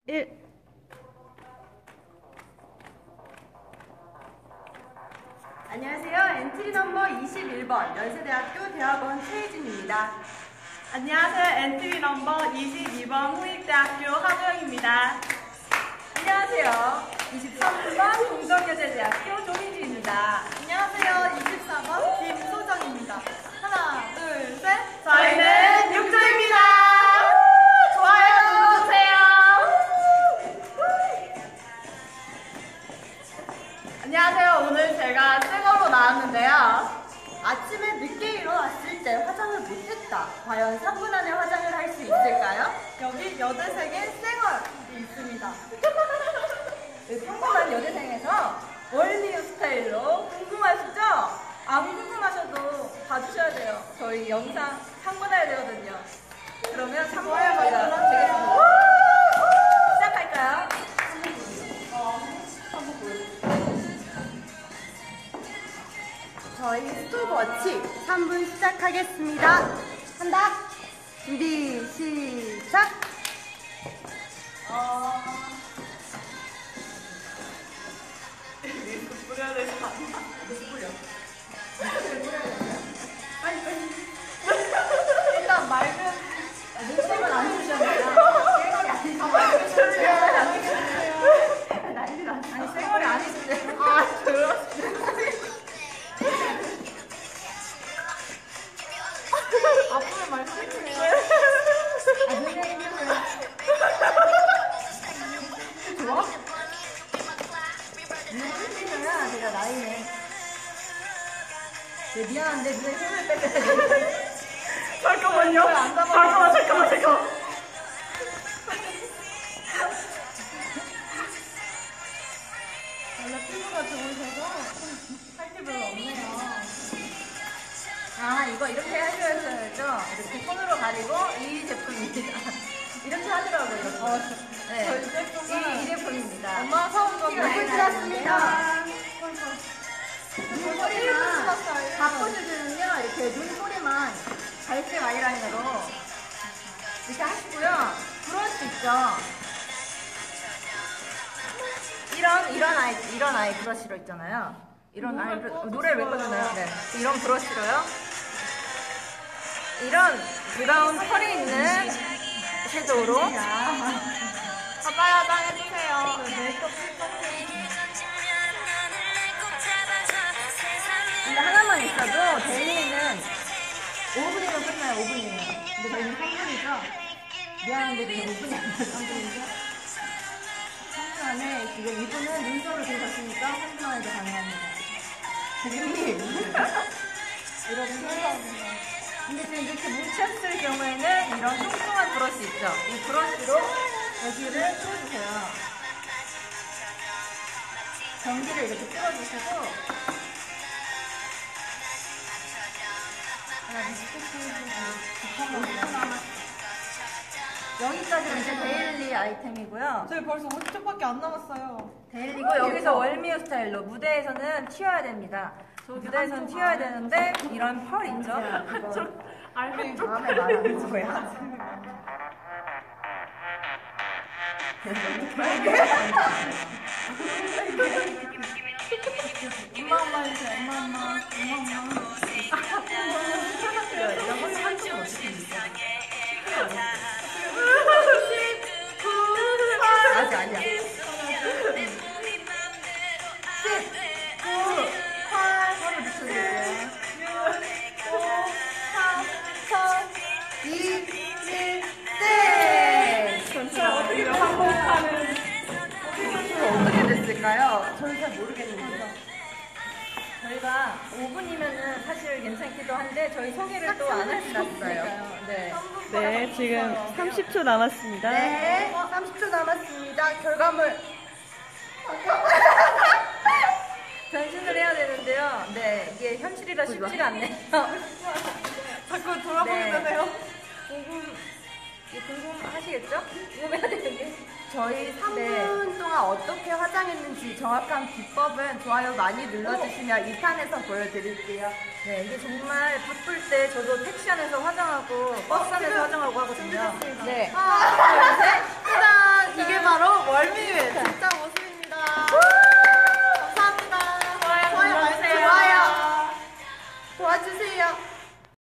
1. 안녕하세요. 엔트리 넘버 21번 연세대학교 대학원 최혜진입니다. 안녕하세요. 엔트리 넘버 22번 후익대학교 하도영입니다. 안녕하세요. 23번 동덕여자대학교 조민주입니다. 안녕하세요. 24번 김소정입니다. 하나, 둘, 셋. 저희는 육조입니다. 좋아요 눌러주세요. 안녕하세요. 오늘 제가 쌩얼로 나왔는데요. 아침에 늦게 일어났을 때 화장을 못했다. 과연 3분 안에 화장을 할 수 있을까요? 여기 여대생의 쌩얼이 있습니다. 평범한 여대생에서 월미유 스타일로 궁금하시죠? 안 궁금하셔도 봐주셔야 돼요. 저희 영상 참고해야 되거든요. 그러면 좋아요 3분을 먼저 눌러주세요. 시작할까요? 저희 스톱워치 3분 시작하겠습니다. 한다. 준비 시작. 뿌려야 되지 않나? 뿌려. 일단 맑은 립스틱은 안 주셨네요. 쌩얼이 아니죠. 난리 났어. 아니 쌩얼이 아니신데. 아 앞으로 말씀해주세요. 좋아? 눈을 제가 나이네. 네, 미안한데 눈에 힘을 빼야 돼. 잠깐만요. 잠깐만. 원래 피부가 좋으셔서 할 게 별로 없네요. 아 이거 이렇게 하셔야죠. 이렇게 손으로 가리고 이 제품입니다. 이렇게 하더라고요. 이렇게. 네. 저희 제품은 이 제품입니다. 엄마가 사온 건데. 이렇게 지났습니다. 일분 눈소리만 지났어요. 바꿔주시면요. 이렇게 눈소리만 갈색 아이라이너로 이렇게 하시고요. 브러쉬 있죠. 이런 아이 브러쉬로 있잖아요. 이런 아이 노래를 왜 꺼내나요? 네. 이런 브러쉬로요. 이런 브라운 펄이 있는 섀도우로 가까이 해주세요. 메이크업 근데 하나만 있어도 데일리는 5분이면 끝나요. 5분이면. 근데 저희는 3분이죠. 미안한데 저는 5분이 안 돼요. 3분이죠. 3분 안에 지금 2분은 눈썹을 들으셨으니까 3분 안에도 가능합니다. 대리님 이렇게 해서 근데 지금 이렇게 뭉쳤을 경우에는 이런 뚱뚱한 브러쉬 있죠? 이 브러쉬로 여기를 풀어주세요. 전기를 이렇게 풀어주시고 여기까지는 이제 데일리 아이템이고요. 저희 벌써 50초밖에 안 남았어요. 데일리고 여기서 월미유 스타일로 무대에서는 튀어야 됩니다. 무대에서는 튀어야 되는데 이런 펄 있죠? 알맹이 다음에 말하는 거야. 엄마 해주세요. 엄마. 이런 거 사진 어떻게 입죠? 아직 아니야. 10, 9, 8, 8을 붙여줄게요. 6, 5, 4, 3, 2, 1, 땡! 전체 어떻게 반복하는 어떻게 됐을까요? 저는 잘 모르겠는데요. 저희가 5분이면은 사실 괜찮기도 한데 저희 소개를 또 안 해주셨어요. 네. 네, 지금 30초 남았습니다. 네, 30초 남았습니다. 결과물. 변신을 해야 되는데요. 네, 이게 현실이라 쉽지가 않네요. 자꾸 돌아보게 네. 되네요. 궁금하시겠죠? 궁금해야 되는데. 저희 3분 동안 어떻게 화장했는지 정확한 비법은 좋아요 많이 눌러주시면 2탄에서 보여드릴게요. 네, 이게 정말 바쁠 때 저도 택시 안에서 화장하고 버스 안에서 화장하고 하거든요. 네. 하나, 둘, 셋. 짜잔! 이게 바로 멀미를.